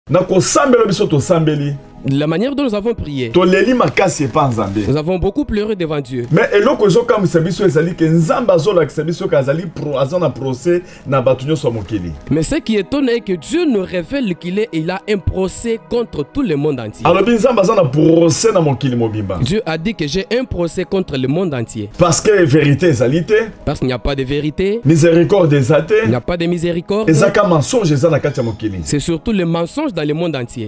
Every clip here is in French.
La manière dont nous avons prié, nous avons beaucoup pleuré devant Dieu. Mais ce qui étonne est que Dieu nous révèle qu'il a un procès contre tout le monde entier. Dieu a dit que j'ai un procès contre le monde entier. Parce qu'il n'y a pas de vérité, il n'y a pas de miséricorde. C'est surtout le mensonge dans le monde entier.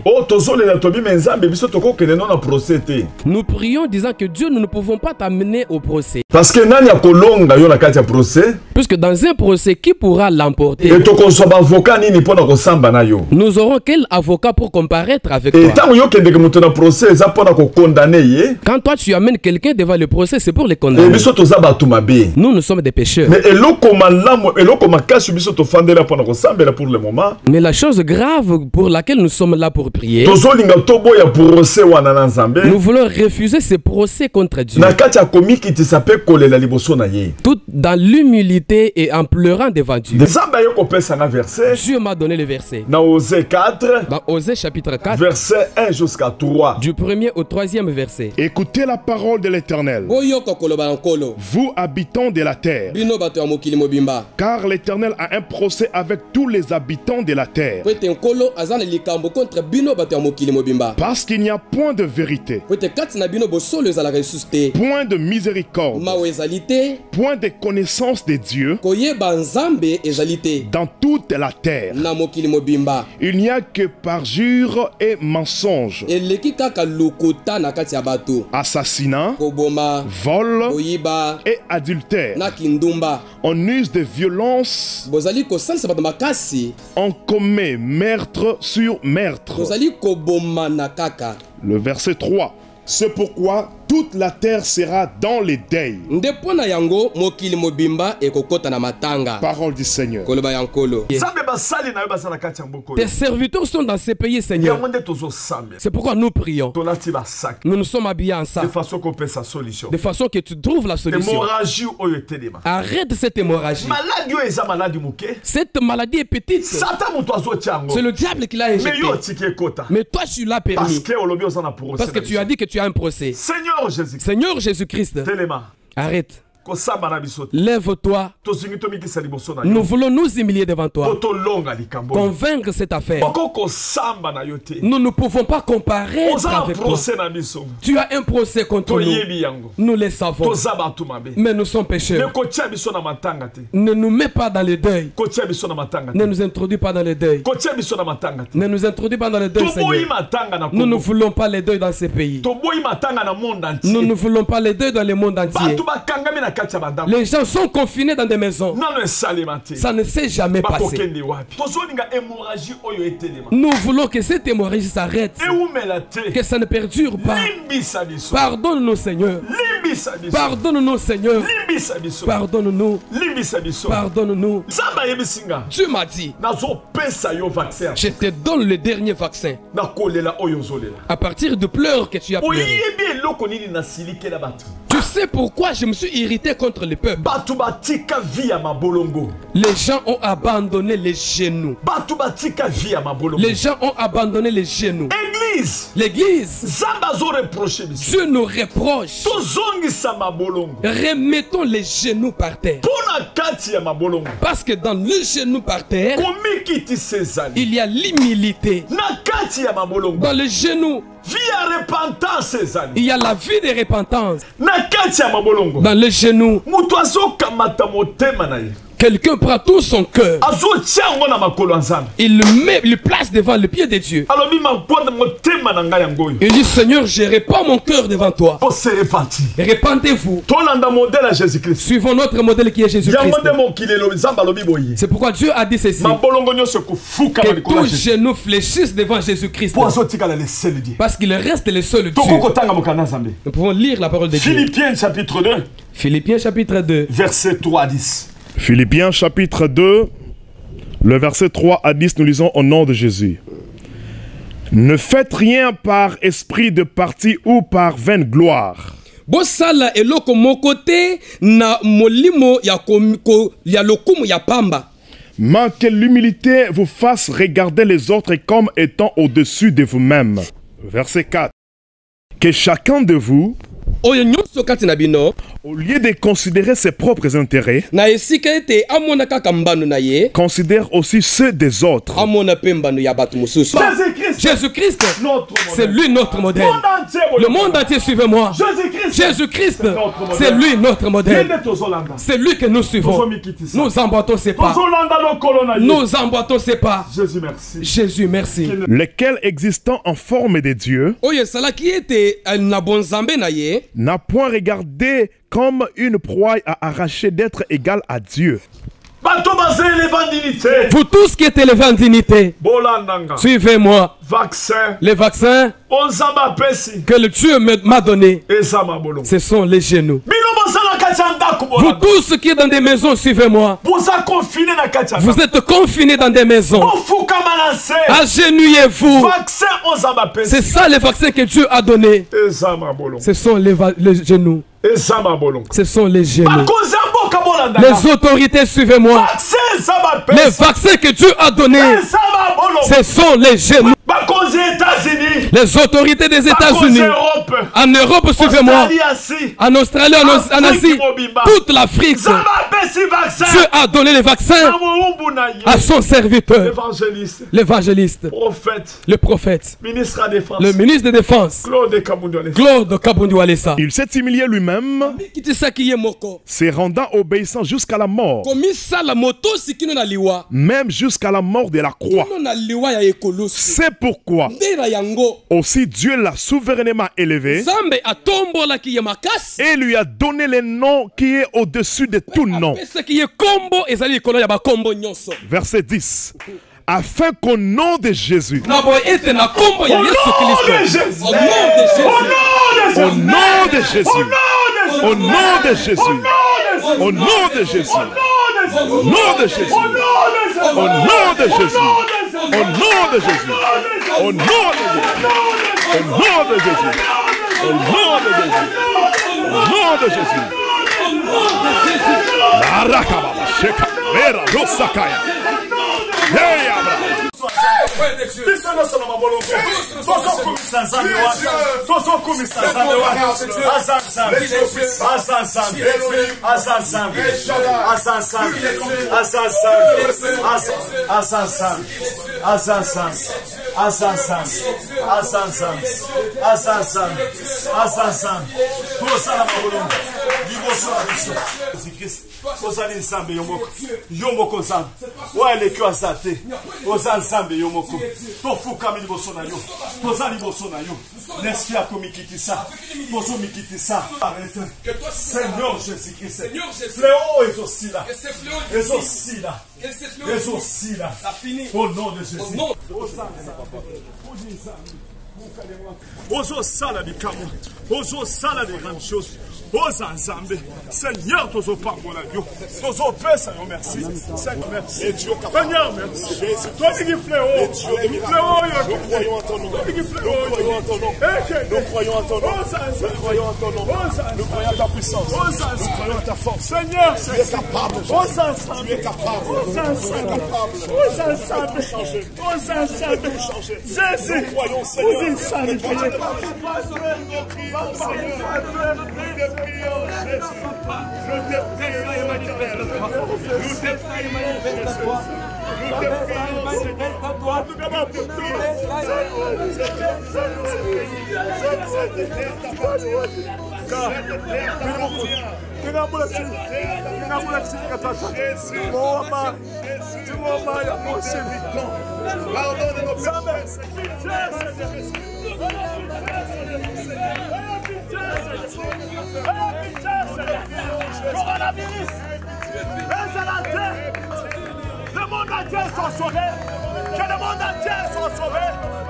Nous prions disant que Dieu, nous ne pouvons pas t'amener au procès. Parce que puisque dans un procès, qui pourra l'emporter? Nous aurons quel avocat pour comparaître avec toi? Quand toi tu amènes quelqu'un devant le procès, c'est pour le condamner. Nous sommes des pécheurs. Mais la chose grave pour laquelle nous sommes là pour prier, nous voulons refuser ce procès contre Dieu. Tout dans l'humilité et en pleurant devant Dieu. Dieu m'a donné le verset. Dans Osée chapitre 4, verset 1 jusqu'à 3. Du 1er au 3e verset. Écoutez la parole de l'Éternel, vous habitants de la terre, car l'Éternel a un procès avec tous les habitants de la terre. Parce qu'il n'y a point de vérité, point de miséricorde, point de connaissance de Dieu dans toute la terre. Il n'y a que parjure et mensonge, assassinat, vol et adultère. On use de violence, on commet meurtre sur meurtre. Le verset 3. C'est pourquoi toute la terre sera dans les deuils. Parole du Seigneur. Tes serviteurs sont dans ces pays, Seigneur. C'est pourquoi nous prions. Nous nous sommes habillés en ça, de façon que tu trouves la solution. Arrête cette hémorragie. Cette maladie est petite. C'est le diable qui l'a injecté. Mais toi tu l'as permis. Parce que tu as dit que tu as un procès. Seigneur Jésus-Christ, arrête. Lève-toi. Nous voulons nous humilier devant toi. Convaincre cette affaire. Nous ne pouvons pas comparer avec toi. Tu as un procès contre nous. Nous le savons. Mais nous sommes pécheurs. Ne nous mets pas dans le deuil. Ne nous introduis pas dans le deuil. Ne nous introduis pas dans le deuil, Seigneur. Nous ne voulons pas le deuil dans ces pays. Nous ne voulons pas le deuil dans le monde entier. Les gens sont confinés dans des maisons. Ça ne s'est jamais passé. Nous voulons que cette hémorragie s'arrête. Que ça ne perdure pas. Pardonne-nous, Seigneur. Pardonne-nous, Seigneur. Pardonne-nous. Pardonne-nous. Dieu m'a dit, je te donne le dernier vaccin. À partir de pleurs que tu as pleuré. Tu sais pourquoi je me suis irrité contre le peuple? Les gens ont abandonné les genoux. Les gens ont abandonné les genoux. L'église, Dieu nous reproche. Remettons les genoux par terre. Parce que dans le genou par terre, il y a l'humilité. Dans le genou, il y a la vie de repentance. Dans le genou, quelqu'un prend tout son cœur. Il le place devant le pied de Dieu. Il dit, Seigneur, je répands mon cœur devant toi. Répandez-vous. Suivons notre modèle qui est Jésus-Christ. C'est pourquoi Dieu a dit ceci. Que tous genoux fléchissent devant Jésus-Christ. Parce qu'il reste le seul Dieu. Nous pouvons lire la parole de Dieu. Philippiens chapitre 2. Philippiens chapitre 2. Verset 3 à 10. Philippiens chapitre 2, le verset 3 à 10, nous lisons au nom de Jésus. Ne faites rien par esprit de parti ou par vaine gloire. Bosala eloko mokote na molimo ya lokumu ya pamba. Mais que l'humilité vous fasse regarder les autres comme étant au-dessus de vous-même. Verset 4. Que chacun de vous, au lieu de considérer ses propres intérêts, considère aussi ceux des autres. Jésus-Christ, c'est lui notre modèle. Le monde entier, suivez-moi. Jésus-Christ, c'est lui notre modèle. C'est lui que nous suivons. Nous emboîtons ses pas. Nous emboîtons ses pas. Jésus, merci. Jésus, merci. Lequel existant en forme de Dieu n'a point regardé comme une proie à arracher d'être égal à Dieu. Vous tous qui êtes élevés en dignité, suivez-moi. Les vaccins que le Dieu m'a donné, ce sont les genoux. Vous tous qui êtes dans des maisons, suivez-moi. Vous êtes confinés dans des maisons. Agenouillez-vous. C'est ça les vaccins que Dieu a donnés. Ce sont les genoux. Ce sont les genoux. Les autorités, suivez-moi. Les vaccins que Dieu a donnés, ce sont les genoux. Les autorités des États-Unis, en Europe, suivez-moi. En Australie, en Asie, toute l'Afrique. Dieu a donné les vaccins à son serviteur, l'évangéliste, le prophète, le ministre de Défense, Claude Kabundu-Walesa. Il s'est humilié lui-même, se rendant obéissant jusqu'à la mort, même jusqu'à la mort de la croix. C'est pourquoi aussi Dieu l'a souverainement élevé et lui a donné le nom qui est au-dessus de tout nom. Verset 10. Afin qu'au nom de Jésus, au nom de Jésus, au nom de Jésus, au nom de Jésus, au nom de Jésus, au nom de Jésus, au nom de Jésus, au nom de Jésus, au nom de Jésus, au nom de Jésus, au nom de Jésus, la rakababa sheka vera rosakaya. Hey Abraham. Seigneur Jésus-Christ, fléau est aussi là, est aussi là, est aussi là, au nom de Jésus. Ozo sala de kamo, ozo sala de grandes choses, ozo ensemble. Seigneur, tozo pambola yo, tozo pesa yo merci. Seigneur merci. Seigneur merci. Toi qui fléau, fléau yo. Nous croyons en ton nom. Nous croyons en ton nom. Nous croyons en ton nom. Nous croyons en ton nom. Nous croyons en ta puissance. Nous croyons en ta force. Seigneur, tu es capable. Ozo ensemble. Tu es capable. Ozo ensemble. Ozo ensemble. Ozo ensemble. Jésus. Nous croyons Seigneur. Nous coronavirus, le monde entier soit sauvé, que le monde entier soit sauvé.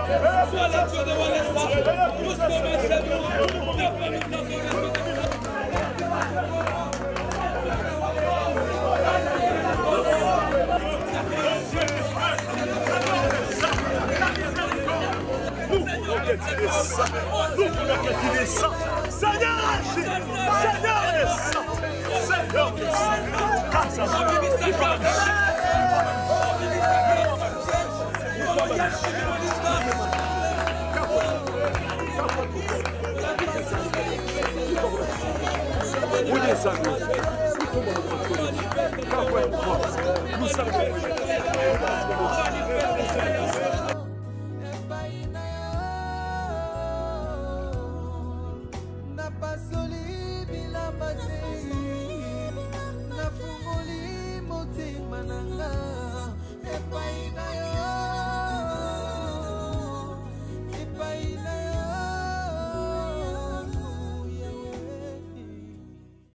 Seigneur, Seigneur, Seigneur, Nous